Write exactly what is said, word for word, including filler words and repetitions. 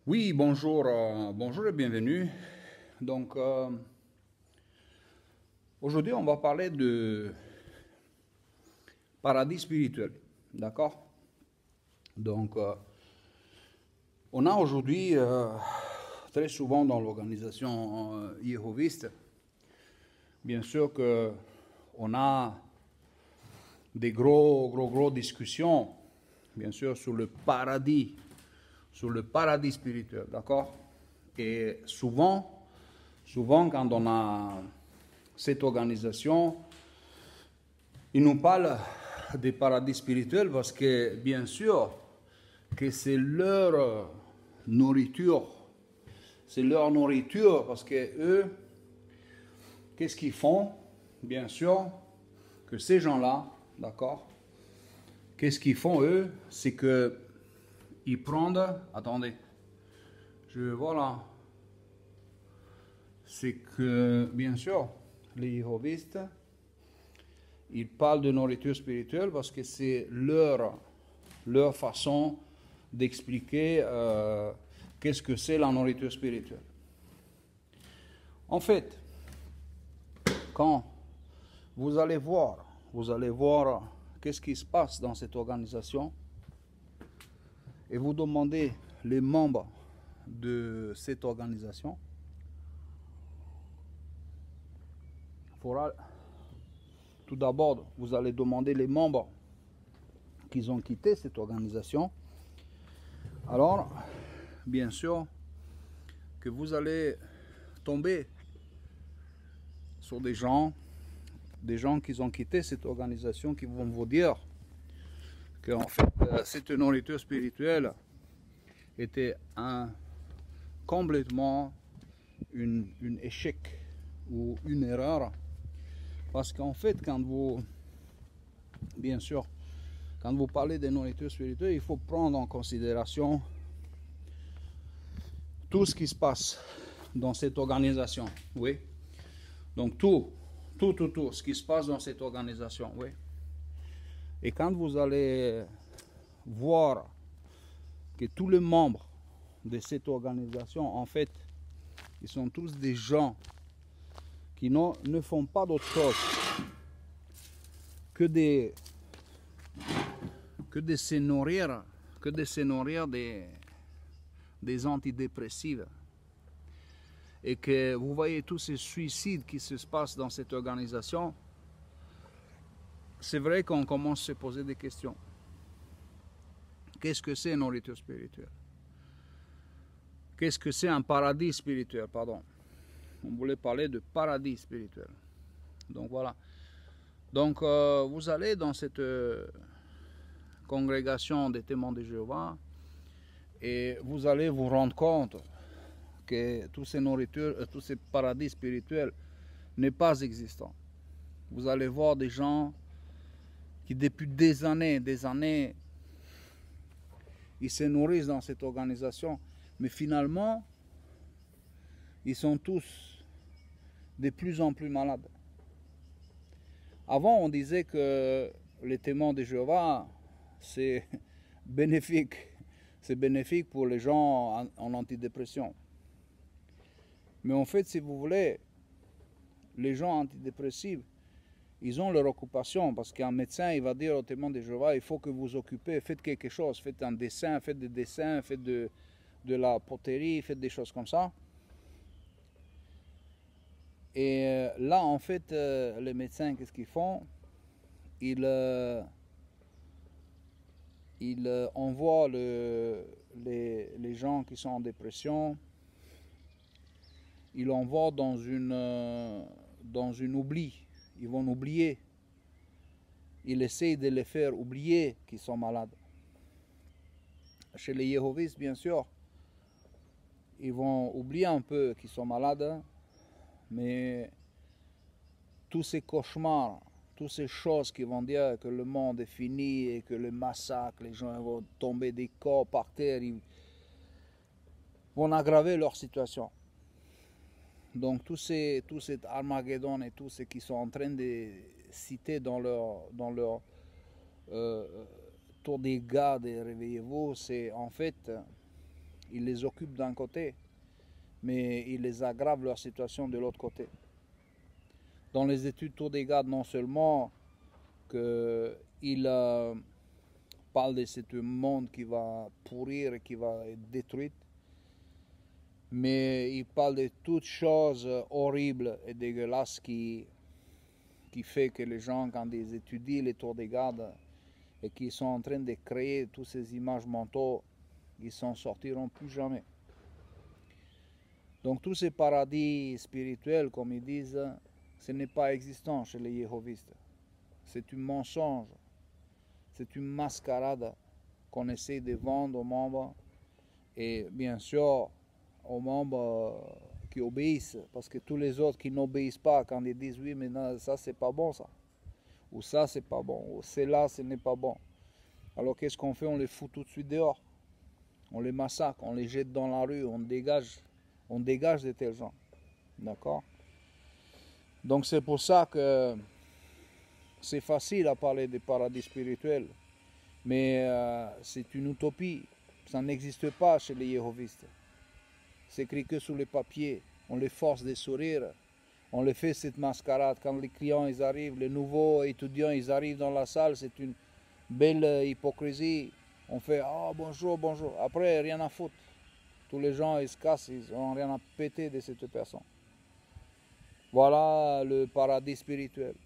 Oui, bonjour, euh, bonjour et bienvenue. Donc, euh, aujourd'hui, on va parler de paradis spirituel. D'accord? Donc, euh, on a aujourd'hui, euh, très souvent dans l'organisation euh, yéhoviste, bien sûr que on a des gros, gros, gros discussions, bien sûr, sur le paradis, sur le paradis spirituel. D'accord? Et souvent, souvent, quand on a cette organisation, il nous parle des paradis spirituels parce que, bien sûr, que c'est leur nourriture. C'est leur nourriture parce que eux, qu'est-ce qu'ils font? Bien sûr, que ces gens-là, d'accord? Qu'est-ce qu'ils font eux? C'est que ils prennent, attendez, je vois là, c'est que, bien sûr, les yéhovistes, ils parlent de nourriture spirituelle parce que c'est leur, leur façon d'expliquer euh, qu'est-ce que c'est la nourriture spirituelle. En fait, quand vous allez voir, vous allez voir qu'est-ce qui se passe dans cette organisation et vous demandez les membres de cette organisation, il faudra tout d'abord, vous allez demander les membres qui ont quitté cette organisation. Alors, bien sûr, que vous allez tomber sur des gens, des gens qui ont quitté cette organisation qui vont vous dire qu'en fait, cette nourriture spirituelle était un, complètement une, une échec ou une erreur. Parce qu'en fait, quand vous, bien sûr, quand vous parlez de nourriture spirituelle, il faut prendre en considération tout ce qui se passe dans cette organisation. Oui. Donc tout, tout, tout, tout ce qui se passe dans cette organisation. Oui. Et quand vous allez voir que tous les membres de cette organisation, en fait, ils sont tous des gens qui ne font pas d'autre chose que de, que de se nourrir, que de se nourrir des, des antidépressifs. Et que vous voyez tous ces suicides qui se passent dans cette organisation, c'est vrai qu'on commence à se poser des questions. Qu'est-ce que c'est une nourriture spirituelle? Qu'est-ce que c'est un paradis spirituel? Pardon. On voulait parler de paradis spirituel. Donc voilà. Donc euh, vous allez dans cette euh, congrégation des témoins de Jéhovah et vous allez vous rendre compte que tous ces nourritures, euh, tous ces paradis spirituels n'est pas existant. Vous allez voir des gens qui depuis des années, des années, ils se nourrissent dans cette organisation, mais finalement, ils sont tous de plus en plus malades. Avant, on disait que les témoins de Jéhovah, c'est bénéfique. C'est bénéfique pour les gens en, en antidépression. Mais en fait, si vous voulez, les gens antidépressifs, ils ont leur occupation, parce qu'un médecin, il va dire aux témoins de Jéhovah, il faut que vous vous occupez, faites quelque chose, faites un dessin, faites des dessins, faites de, de la poterie, faites des choses comme ça. Et là, en fait, euh, les médecins, qu'est-ce qu'ils font? Ils, euh, ils euh, envoient le, les, les gens qui sont en dépression, ils l'envoient dans une, euh, dans une oubli. Ils vont oublier. Ils essayent de les faire oublier qu'ils sont malades. Chez les yéhovistes, bien sûr, ils vont oublier un peu qu'ils sont malades, mais tous ces cauchemars, toutes ces choses qui vont dire que le monde est fini et que le massacre, les gens vont tomber des corps par terre, ils vont aggraver leur situation. Donc tout, ces, tout cet Armageddon et tout ce qu'ils sont en train de citer dans leur, dans leur euh, tour des gardes et réveillez-vous, c'est en fait ils les occupent d'un côté, mais ils les aggravent leur situation de l'autre côté. Dans les études Tour des Gardes, non seulement qu'il euh, parle de ce monde qui va pourrir et qui va être détruit, mais il parle de toutes choses horribles et dégueulasses qui, qui fait que les gens, quand ils étudient les Tours des Gardes et qu'ils sont en train de créer toutes ces images mentaux, ils s'en sortiront plus jamais. Donc tous ces paradis spirituels, comme ils disent, ce n'est pas existant chez les yéhovistes. C'est un mensonge, c'est une mascarade qu'on essaie de vendre aux membres, et bien sûr aux membres qui obéissent, parce que tous les autres qui n'obéissent pas, quand ils disent oui mais non, ça c'est pas bon ça, ou ça c'est pas bon, ou cela ce n'est pas bon, alors qu'est-ce qu'on fait? On les fout tout de suite dehors, on les massacre, on les jette dans la rue, on dégage, on dégage de tels gens, d'accord? Donc c'est pour ça que c'est facile à parler des paradis spirituels, mais euh, c'est une utopie, ça n'existe pas chez les yéhovistes. C'est écrit que sur les papiers, on les force de sourire, on les fait cette mascarade. Quand les clients ils arrivent, les nouveaux étudiants ils arrivent dans la salle, c'est une belle hypocrisie. On fait « Ah, oh, bonjour, bonjour ». Après, rien à foutre. Tous les gens ils se cassent, ils n'ont rien à péter de cette personne. Voilà le paradis spirituel.